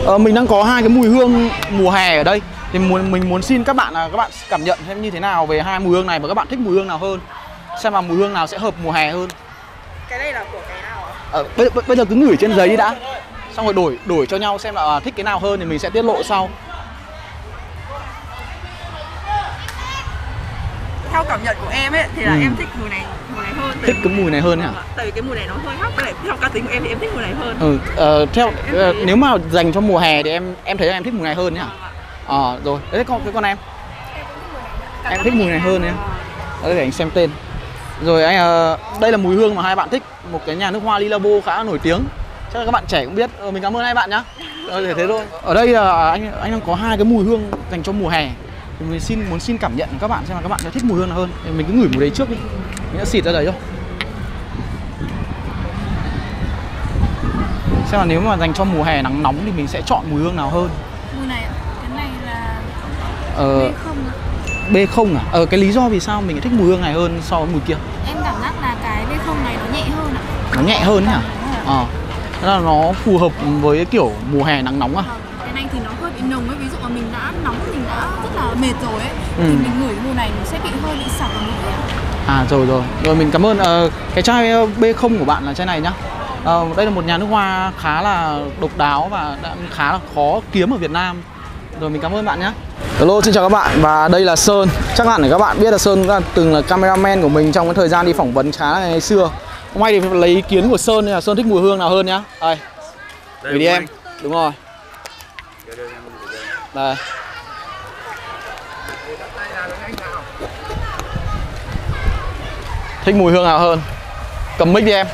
Mình đang có hai cái mùi hương mùa hè ở đây. Thì mình muốn xin các bạn là các bạn cảm nhận thêm như thế nào về hai mùi hương này, và các bạn thích mùi hương nào hơn, xem là mùi hương nào sẽ hợp mùa hè hơn. Cái này là của cái nào ạ? Bây giờ cứ ngửi trên giấy đi đã, xong rồi đổi cho nhau xem là thích cái nào hơn thì mình sẽ tiết lộ sau. Theo cảm nhận của em ấy thì là em thích mùi này hơn. Thích cái mùi này hơn hả? Tại vì cái mùi này nó hơi hắc, với theo cá tính của em thì em thích mùi này hơn. Nếu mà dành cho mùa hè thì em thấy là em thích mùi này hơn nhá. Rồi, đấy con em thích mùi này hơn nhá. Để anh xem tên. Rồi anh đây là mùi hương mà hai bạn thích, một cái nhà nước hoa Lilabo khá là nổi tiếng, chắc là các bạn trẻ cũng biết. Mình cảm ơn hai bạn nhá. Thế thôi. Ở đây anh đang có hai cái mùi hương dành cho mùa hè. Thì mình muốn xin cảm nhận của các bạn xem là các bạn sẽ thích mùi hương nào hơn. Thì mình cứ ngửi mùi đấy trước đi. Mình đã xịt ra đấy thôi. Xem là nếu mà dành cho mùa hè nắng nóng thì mình sẽ chọn mùi hương nào hơn. Mùi này ạ? Cái này là B0 ạ. B0 à? Cái lý do vì sao mình thích mùi hương này hơn so với mùi kia? Em cảm giác là cái B0 này nó nhẹ hơn ạ. Nó nhẹ hơn hả? Thế là nó phù hợp với kiểu mùa hè nắng nóng à? Cái này thì nó hơi bị nồng ấy, ví dụ mà mình đã nóng, mình đã rất là mệt rồi ấy, thì mình ngửi mùi này mình sẽ bị hơi bị sặc ở mũi ạ. Rồi mình cảm ơn. Cái chai B0 của bạn là chai này nhá. Đây là một nhà nước hoa khá là độc đáo và khá là khó kiếm ở Việt Nam. Rồi mình cảm ơn bạn nhé. Hello, xin chào các bạn. Và đây là Sơn. Chắc hẳn các bạn biết là Sơn cũng từng là cameraman của mình trong cái thời gian đi phỏng vấn khá là ngày xưa. Hôm nay thì lấy ý kiến của Sơn, nên là Sơn thích mùi hương nào hơn nhá. Đây, gửi đi em. Đúng rồi. Đây. Thích mùi hương nào hơn? Cầm mic đi em.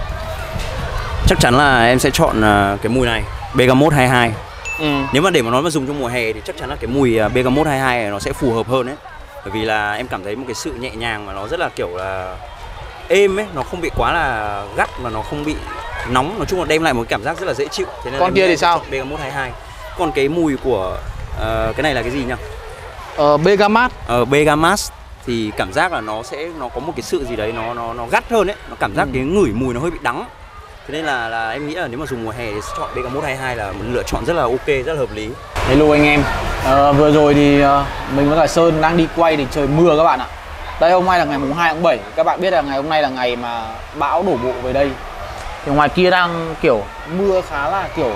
Chắc chắn là em sẽ chọn cái mùi này, Bergamot 22. Nếu mà để mà nói mà dùng trong mùa hè thì chắc chắn là cái mùi Bergamot 22 này nó sẽ phù hợp hơn đấy. Bởi vì là em cảm thấy một cái sự nhẹ nhàng mà nó rất là kiểu là êm ấy, nó không bị quá là gắt mà nó không bị nóng, nói chung là đem lại một cảm giác rất là dễ chịu. Thế nên con kia thì sao? Bergamot 22. Còn cái mùi của cái này là cái gì nhỉ? Bergamat. Bergamat thì cảm giác là nó có một cái sự gì đấy nó gắt hơn ấy, nó cảm giác cái ngửi mùi nó hơi bị đắng. Thế nên là em nghĩ là nếu mà dùng mùa hè thì chọn Bergamot 22 là một lựa chọn rất là ok, rất là hợp lý. Hello anh em. Vừa rồi thì mình với cả Sơn đang đi quay thì trời mưa các bạn ạ. Đây hôm nay là ngày mùng 2 tháng 7. Các bạn biết là ngày hôm nay là ngày mà bão đổ bộ về đây. Thì ngoài kia đang kiểu mưa khá là kiểu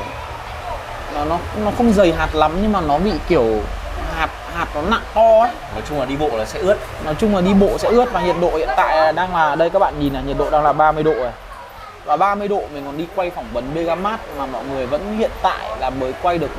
nó không dày hạt lắm, nhưng mà nó bị kiểu hạt nó nặng to ấy. Nói chung là đi bộ là sẽ ướt. Và nhiệt độ hiện tại đang là đây, các bạn nhìn là nhiệt độ đang là 30 độ rồi. Và 30 độ mình còn đi quay phỏng vấn Bergamat mà mọi người vẫn hiện tại là mới quay được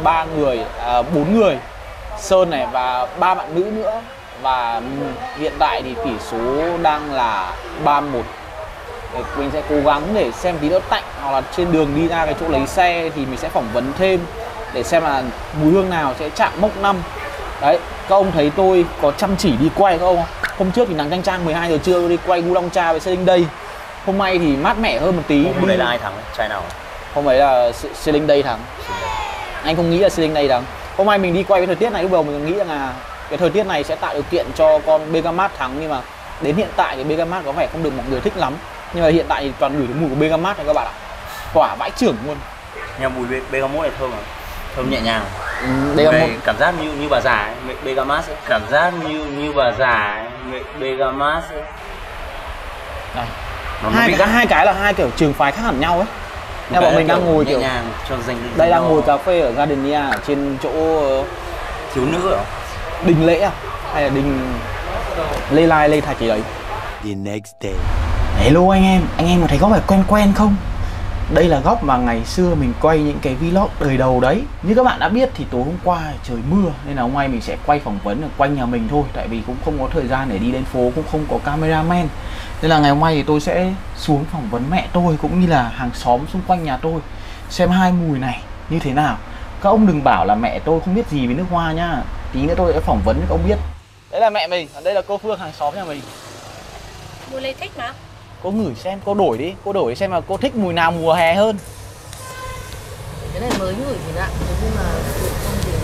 4 người, Sơn này và 3 bạn nữ nữa. Và hiện tại thì tỷ số đang là 3-1. Mình sẽ cố gắng để xem tí nữa tạnh, hoặc là trên đường đi ra cái chỗ lấy xe thì mình sẽ phỏng vấn thêm để xem là mùi hương nào sẽ chạm mốc 5. Đấy, các ông thấy tôi có chăm chỉ đi quay các ông không? Hôm trước thì nắng chang chang 12 giờ trưa tôi đi quay Gu Long Cha với Sailing Day. Hôm nay thì mát mẻ hơn một tí. Hôm đấy là ai thắng? Trai nào? Hôm ấy là Sailing Day thắng. Anh không nghĩ là Sailing Day thắng. Hôm nay mình đi quay với thời tiết này, lúc đầu mình nghĩ rằng là cái thời tiết này sẽ tạo điều kiện cho con Bergamat thắng, nhưng mà đến hiện tại thì Bergamat có vẻ không được mọi người thích lắm. Nhưng mà hiện tại thì toàn ngửi được mùi của Bergamat này các bạn ạ. Tỏa vãi chưởng luôn. Nhưng mùi Bergamot này thơm à? Thơm nhẹ nhàng. Bergamot cảm giác như bà già ấy, Bergamat ấy. Cảm giác như bà già ấy, Bergamat ấy. Đây. Hai cái là hai kiểu trường phái khác hẳn nhau ấy. Nên bọn mình đang ngồi kiểu nhàng, cho đây đang ngồi cà phê ở Gardenia ở trên chỗ thiếu nữ à? Đình Lễ à? Hay là Đình Lê Lai Lê Thạch gì đấy. The next day. Hello anh em có thấy góc này quen không? Đây là góc mà ngày xưa mình quay những cái vlog đời đầu đấy. Như các bạn đã biết thì tối hôm qua trời mưa, nên là hôm nay mình sẽ quay phỏng vấn ở quanh nhà mình thôi. Tại vì cũng không có thời gian để đi lên phố, cũng không có cameraman. Nên là ngày hôm nay thì tôi sẽ xuống phỏng vấn mẹ tôi cũng như là hàng xóm xung quanh nhà tôi, xem hai mùi này như thế nào. Các ông đừng bảo là mẹ tôi không biết gì về nước hoa nhá. Tí nữa tôi sẽ phỏng vấn cho các ông biết. Đấy là mẹ mình, đây là cô Phương hàng xóm nhà mình. Mùi này thích mà. Cô ngửi xem, cô đổi đi xem là cô thích mùi nào mùa hè hơn. Cái này mới ngửi thì nặng, nhưng mà không thì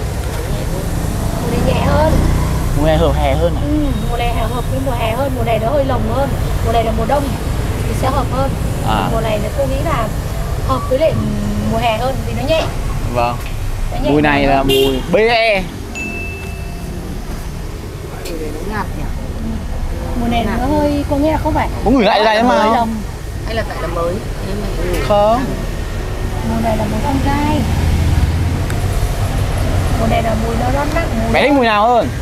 mùi này nhẹ hơn. Mùa hè hợp hè hơn à? Mùa này hợp với mùa hè hơn, mùa này nó hơi lồng hơn. Mùa này là mùa đông thì sẽ hợp hơn. Mùa này thì cô nghĩ là hợp với lại mùa hè hơn vì nó nhẹ. Vâng. Mùi này là mùi BE. Mùi này nó hơi, có nghĩa là không phải Có người lại đây mà hay là tại là mới? không. Mùi này là mùi con gai. Mùi này là mùi nó nặng. Mẹ thích mùi nào hơn?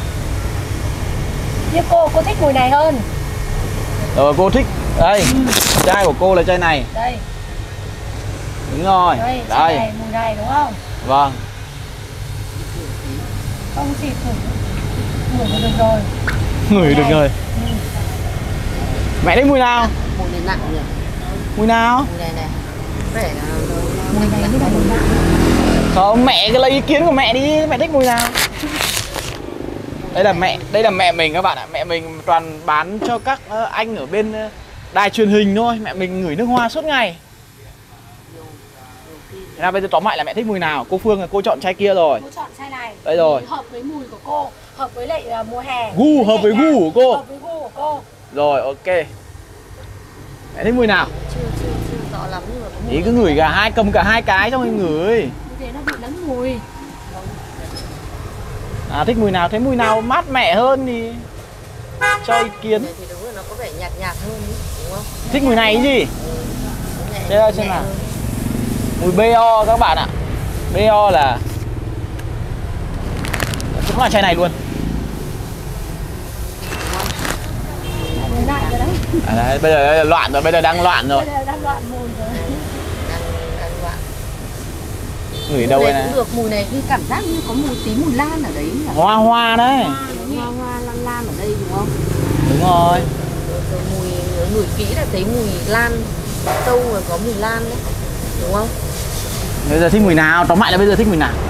Nhưng cô thích mùi này hơn. Rồi cô thích. Đây, chai của cô là chai này. Đây. Đúng rồi. Đây. Này, mùi này đúng không? Vâng. Không xịt thử. Ngửi được rồi. Ngửi được rồi. Mẹ thích mùi nào? Mùi này nặng nhỉ? Mùi nào? Mùi này này. Vẻ là Mùi này như là mùi nặng. Không, mẹ cứ lấy ý kiến của mẹ đi, mẹ thích mùi nào? Đây là mẹ mình các bạn ạ. Mẹ mình toàn bán cho các anh ở bên đài truyền hình thôi. Mẹ mình ngửi nước hoa suốt ngày. Thế nào bây giờ tóm lại là mẹ thích mùi nào? Cô Phương là cô chọn chai kia rồi. Cô chọn chai này. Đây rồi. Hợp với mùi của cô, hợp với lại mùa hè. Gu, hợp với gu của cô. Hợp với gu của cô. Rồi, ok. Mẹ thích mùi nào? chưa rõ lắm nhưng mà có mùi. Ý cứ ngửi cầm cả hai cái xong rồi ngửi. Như thế nó bị lẫn mùi. Thích mùi nào? Thấy mùi nào mát mẻ hơn thì cho ý kiến. Này thì đúng là nó có vẻ nhạt hơn ý, đúng không? Thích mùi này cái gì? Nhẹ, Thế ra xem nào. Mùi BO các bạn ạ. BO là cũng là chai này luôn. Mùi nặng rồi đấy. Đấy, bây giờ là loạn rồi, bây giờ đang loạn rồi. Bây giờ đang loạn mùi rồi. Đang loạn. Ngửi đâu đây này? Cũng được, mùi này như cảm giác như có mùi tí mùi lan ở đấy nhỉ? Hoa đấy. Hoa lan ở đây đúng không? Đúng rồi. Rồi mùi ngửi kỹ là thấy mùi lan sâu rồi có mùi lan đấy, đúng không? Bây giờ thích mùi nào? Tóm lại là bây giờ thích mùi nào?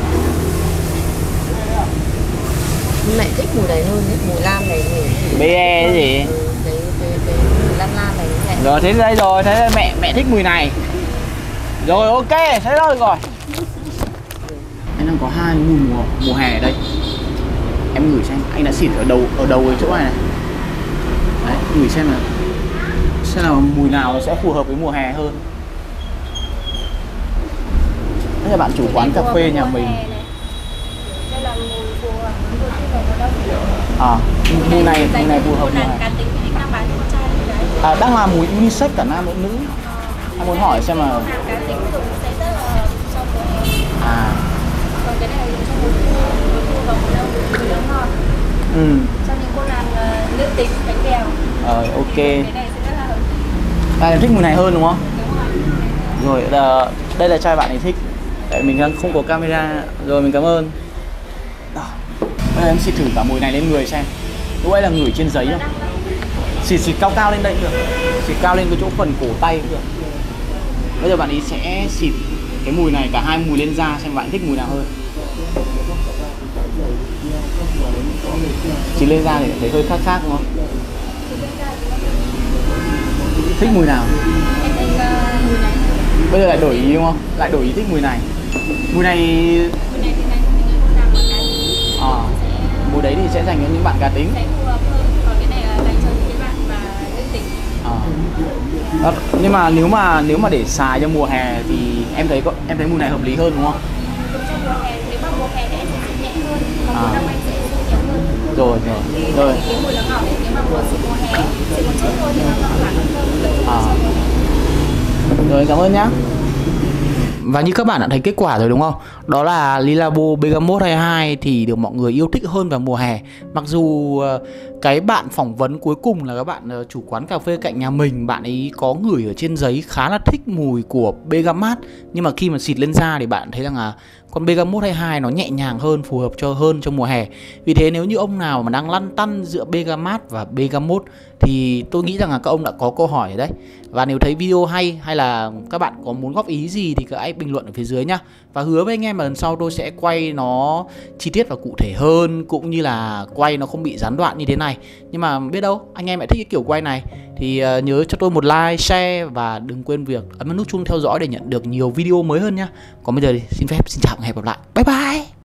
Mẹ thích mùi này hơn đấy, mùi lan này mùi BE cái gì? cái mùi lan này mẹ. Rồi thế đây rồi, thế mẹ thích mùi này. Rồi ok, thế đó rồi. Anh đang có hai mùa hè ở đây. Em ngửi xem, anh đã xịt ở đầu cái chỗ này này. Đấy, ngửi xem là mùi nào nó sẽ phù hợp với mùa hè hơn. Đây là bạn chủ quán cà phê nhà mình. Đây là mùi phù hợp với mùa thu Mùi này phù hợp mùa hè. cá tính thì đang bán con trai đấy. Đang là mùi unisex cả nam lẫn nữ. Anh muốn hỏi xem là Cá tính dùng sẽ rất là trong mùa hè. Còn cái này dùng trong mùa thu và mùa đông mùi nó ngọt. Trong những cô làm nữ tính bánh bèo. Ok. Cái này sẽ rất là hợp. Em thích mùi này hơn đúng không? Đúng rồi. Rồi đây là chai bạn ấy thích. Tại mình đang không có camera. Rồi mình cảm ơn. Bây giờ em xịt thử cả mùi này lên người xem. Lúc ấy là ngửi trên giấy không? Xịt cao lên đây cũng được. Xịt cao lên cái chỗ phần cổ tay cũng được. Bây giờ bạn ấy sẽ xịt cái mùi này, cả hai mùi lên da xem bạn thích mùi nào hơn. Chỉ lên da thì thấy hơi khác đúng không? Thích mùi nào? Em thích mùi này. Bây giờ lại đổi ý đúng không? Lại đổi ý thích mùi này. Mùi này thì dành cho những cô nào mà cá tính. Mùi đấy thì sẽ dành cho những bạn cá tính. Sẽ phù hợp hơn. Còn cái này là dành cho những cái bạn mà nữ tính. Nhưng mà nếu mà để xài cho mùa hè thì em thấy mùi này hợp lý hơn đúng không? Trong mùa hè, nếu mà mùa hè thì em sẽ xịt nhẹ hơn, còn mùa đông anh sẽ xịt nhiều hơn. Rồi. Cái mùi nó ngọt, nếu mà mùa hè xịt một chút thôi thì nó ngọt hẳn hơn. Rồi, cảm ơn nhá. Và như các bạn đã thấy kết quả rồi đúng không? Đó là Le Labo Bergamot 22 thì được mọi người yêu thích hơn vào mùa hè. Mặc dù cái bạn phỏng vấn cuối cùng là các bạn chủ quán cà phê cạnh nhà mình, bạn ấy có ngửi ở trên giấy khá là thích mùi của Bergamot. Nhưng mà khi mà xịt lên da thì bạn thấy rằng là con Bergamot 22 nó nhẹ nhàng hơn, phù hợp hơn cho mùa hè. Vì thế nếu như ông nào mà đang lăn tăn giữa Bergamot và Bergamot thì tôi nghĩ rằng là các ông đã có câu hỏi ở đấy. Và nếu thấy video hay là các bạn có muốn góp ý gì thì hãy bình luận ở phía dưới nhá. Và hứa với anh em là lần sau tôi sẽ quay nó chi tiết và cụ thể hơn, cũng như là quay nó không bị gián đoạn như thế này. Nhưng mà biết đâu anh em lại thích cái kiểu quay này thì nhớ cho tôi một like, share và đừng quên việc ấn vào nút chuông theo dõi để nhận được nhiều video mới hơn nhá. Còn bây giờ thì xin phép, xin chào và hẹn gặp lại. Bye bye.